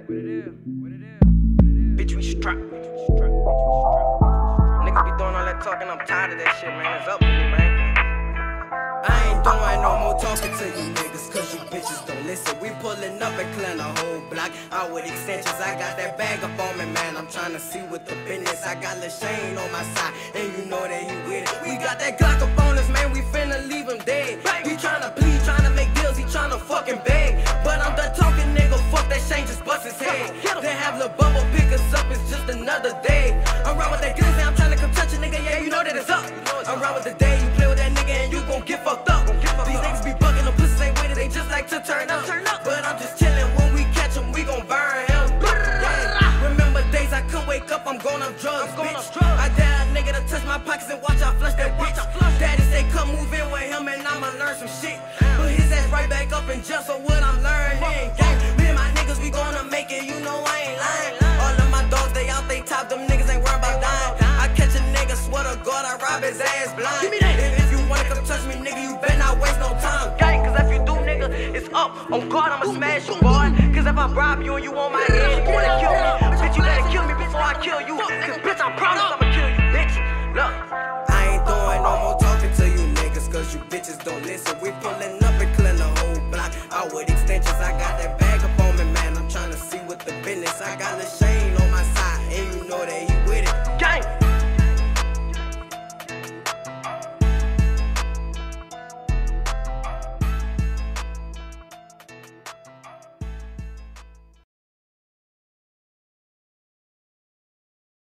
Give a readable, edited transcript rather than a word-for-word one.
Bitch, we strapped. Niggas be doing all that talking, I'm tired of that shit, man. It's up with me, man. I ain't doing no more talking to you niggas, cause you bitches don't listen. We pulling up and clearing the whole block out with extensions. I got that bag up on me, man. I'm trying to see what the business. I got Lil Shane on my side, and you know that you with it. We got that Glock up on us, man. We finna leave him dead. He tryna plead, tryna make deals, he tryna fucking beg. But I'm done talking, nigga. Fuck that Shane, just bust his head. Then have Lil Bubble pick us up, it's just another day. I'm right with that glizzy, I'm tryna come touch a nigga, yeah, you know that it's up. I'm right with the day, you play with that nigga and you gon' get fucked up. These niggas be bugging, them pussies ain't with it, they just like to turn up. But I'm just chillin', when we catch him, we gon' burn him. Yeah. Remember days I couldn't wake up, I'm going off drugs, bitch. I dare a nigga to touch my pockets and watch I flush that bitch. Daddy say come move in with him and I'ma learn some shit. Put his ass right back up in jail, so what I'm learning. Me and my niggas, we gonna make it, you know I ain't lying. All of my dogs, they out, they top, them niggas ain't worried about dying. I catch a nigga, swear to God, I rob his ass blind. If you wanna come touch me, nigga, you better not waste no time. Gang, cause if you do, nigga, it's up. On God, I'ma smash you, boy. Cause if I bribe you and you on my head, you wanna kill me. Bitch, you better kill me before I kill you. Cause bitch, I promise I'ma kill you, bitch. Look. I ain't doing no more talking to you niggas, cause you bitches don't listen. We pulling up and clearing the whole block out with extensions. I got that